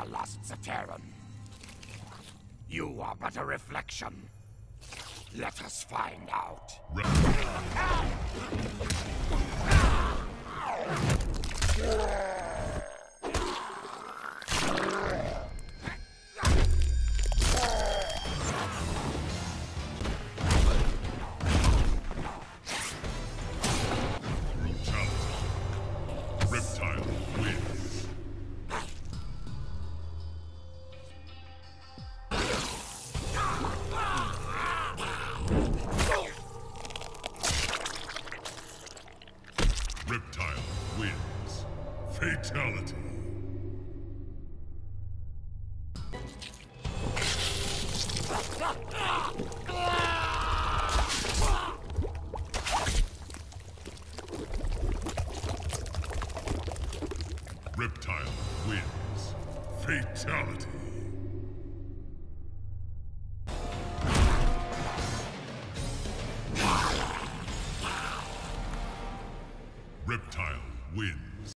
the lost Zateran. You are but a reflection. Let us find out. Reptile wins. Reptile wins. Fatality. Reptile wins. Fatality. Reptile wins.